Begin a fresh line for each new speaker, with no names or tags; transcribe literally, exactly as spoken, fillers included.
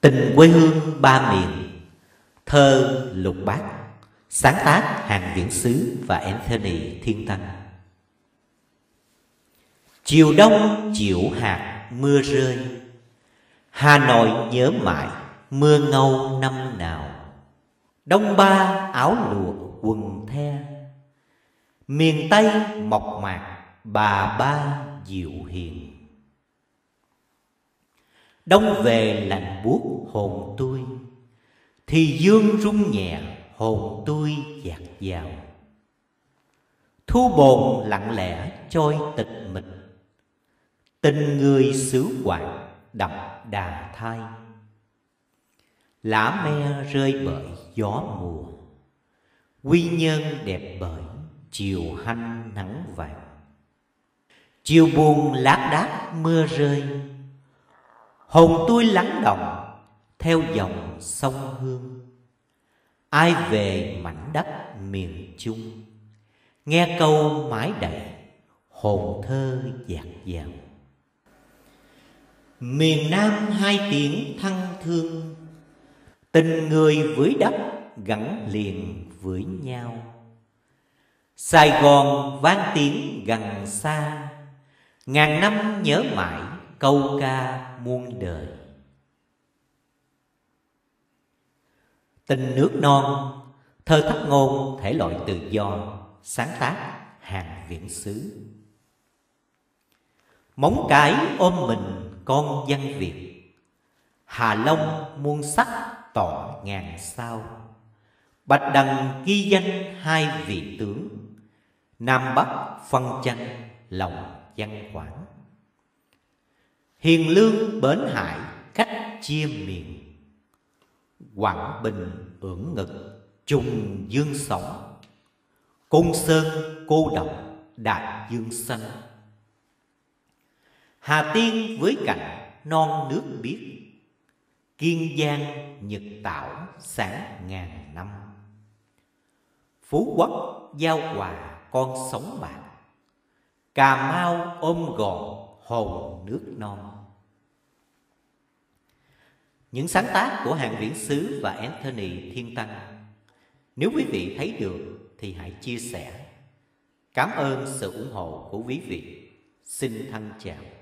Tình quê hương ba miền. Thơ Lục Bát. Sáng tác Hàn Viễn Xứ và Anthony Thiên Tân. Chiều đông chịu hạt mưa rơi, Hà Nội nhớ mãi mưa ngâu năm nào. Đông ba áo lụa quần the, miền Tây mộc mạc bà ba dịu hiền. Đông về lạnh buốt hồn tôi, thì dương rung nhẹ hồn tôi dạt dào. Thu bồn lặng lẽ trôi tịch mịch, tình người xứ quạng đậm đà thai. Lá me rơi bởi gió mùa, quy nhơn đẹp bởi chiều hanh nắng vàng. Chiều buồn lác đác mưa rơi, hồn tôi lắng động theo dòng sông Hương. Ai về mảnh đất miền Trung, nghe câu mái đầy hồn thơ dạt dào. Miền Nam hai tiếng thân thương, tình người với đất gắn liền với nhau. Sài Gòn vang tiếng gần xa, ngàn năm nhớ mãi câu ca muôn đời. Tình nước non. Thơ thất ngôn thể loại tự do. Sáng tác Hàn Viễn Xứ. Móng cái ôm mình con dân Việt, Hà Long muôn sắc tỏ ngàn sao. Bạch đằng ghi danh hai vị tướng, Nam Bắc phân tranh lòng dân khoáng. Hiền lương bến hải cách chia miền, Quảng Bình ưỡn ngực trùng dương sóng. Côn Sơn cô độc đại dương xanh, Hà Tiên với cảnh non nước biếc. Kiên Giang nhật tảo sáng ngàn năm, Phú Quốc giao quà con sống bạc. Cà Mau ôm gọn hồn nước non. Những sáng tác của Hàn Viễn Xứ và Anthony Thiên Tân. Nếu quý vị thấy được thì hãy chia sẻ. Cảm ơn sự ủng hộ của quý vị. Xin thân chào.